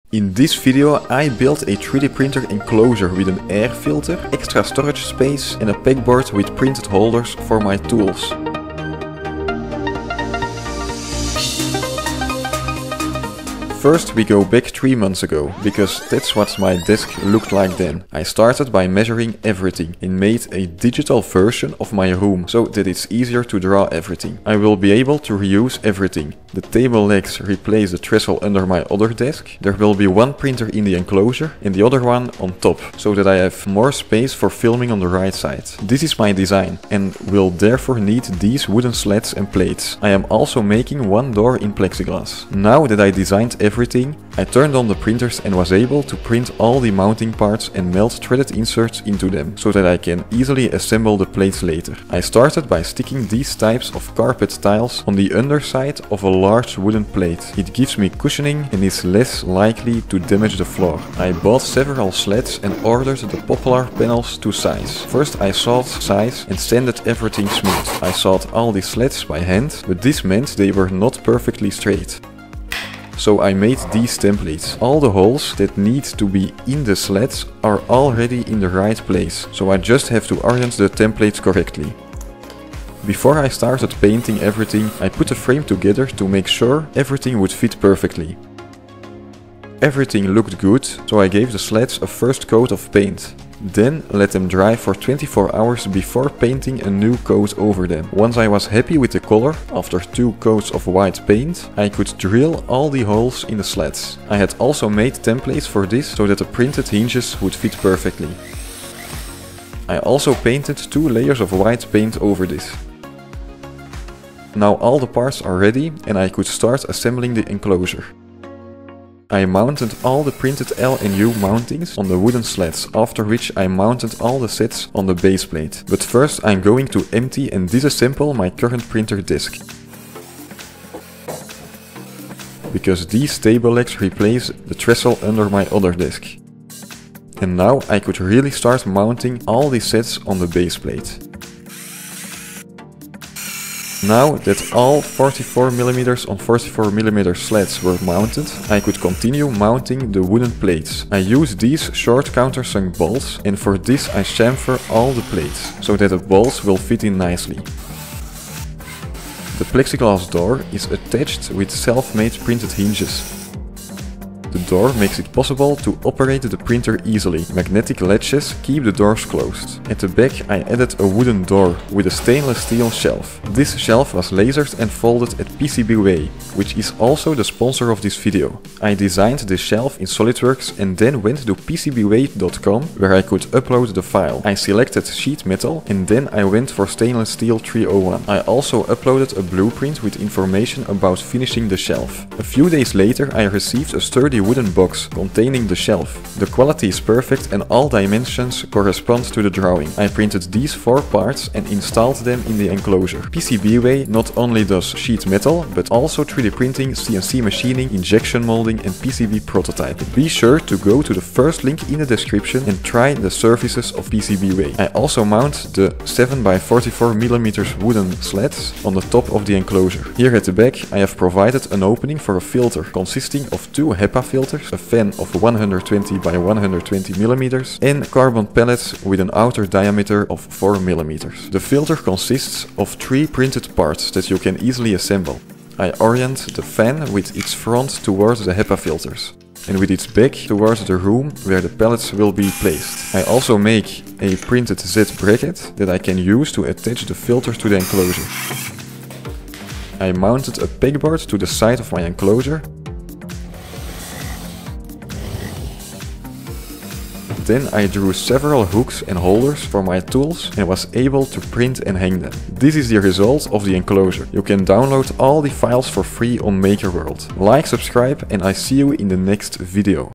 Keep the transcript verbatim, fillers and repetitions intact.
In this video I built a three D printer enclosure with an air filter, extra storage space and a pegboard with printed holders for my tools. First we go back three months ago, because that's what my desk looked like then. I started by measuring everything and made a digital version of my room so that it's easier to draw everything. I will be able to reuse everything. The table legs replace the trestle under my other desk. There will be one printer in the enclosure and the other one on top, so that I have more space for filming on the right side. This is my design and will therefore need these wooden slats and plates. I am also making one door in plexiglass. Now that I designed everything Everything, I turned on the printers and was able to print all the mounting parts and melt threaded inserts into them, so that I can easily assemble the plates later. I started by sticking these types of carpet tiles on the underside of a large wooden plate. It gives me cushioning and is less likely to damage the floor. I bought several slats and ordered the poplar panels to size. First I sawed size and sanded everything smooth. I sawed all the slats by hand, but this meant they were not perfectly straight. So I made these templates. All the holes that need to be in the slats are already in the right place, so I just have to orient the templates correctly. Before I started painting everything, I put a frame together to make sure everything would fit perfectly. Everything looked good, so I gave the slats a first coat of paint. Then let them dry for twenty-four hours before painting a new coat over them. Once I was happy with the color, after two coats of white paint, I could drill all the holes in the slats. I had also made templates for this so that the printed hinges would fit perfectly. I also painted two layers of white paint over this. Now all the parts are ready and I could start assembling the enclosure. I mounted all the printed L and U mountings on the wooden slats, after which I mounted all the sets on the base plate. But first I'm going to empty and disassemble my current printer desk, because these table legs replace the trestle under my other desk. And now I could really start mounting all the sets on the base plate. Now that all forty-four millimeter on forty-four millimeter slats were mounted, I could continue mounting the wooden plates. I use these short countersunk bolts, and for this I chamfer all the plates, so that the bolts will fit in nicely. The plexiglass door is attached with self-made printed hinges. The door makes it possible to operate the printer easily. Magnetic latches keep the doors closed. At the back I added a wooden door with a stainless steel shelf. This shelf was lasered and folded at P C B Way, which is also the sponsor of this video. I designed this shelf in SolidWorks and then went to P C B way dot com, where I could upload the file. I selected sheet metal and then I went for stainless steel three oh one. I also uploaded a blueprint with information about finishing the shelf. A few days later I received a sturdy wooden box containing the shelf. The quality is perfect and all dimensions correspond to the drawing. I printed these four parts and installed them in the enclosure. P C B Way not only does sheet metal, but also three D printing, C N C machining, injection molding and P C B prototyping. Be sure to go to the first link in the description and try the services of P C B Way. I also mount the seven by forty-four millimeter wooden slats on the top of the enclosure. Here at the back I have provided an opening for a filter consisting of two HEPA filters, a fan of one hundred twenty by one hundred twenty millimeters and carbon pellets with an outer diameter of four millimeters. The filter consists of three printed parts that you can easily assemble. I orient the fan with its front towards the HEPA filters and with its back towards the room where the pellets will be placed. I also make a printed Z bracket that I can use to attach the filter to the enclosure. I mounted a pegboard to the side of my enclosure. Then I drew several hooks and holders for my tools and was able to print and hang them. This is the result of the enclosure. You can download all the files for free on MakerWorld. Like, subscribe and I see you in the next video.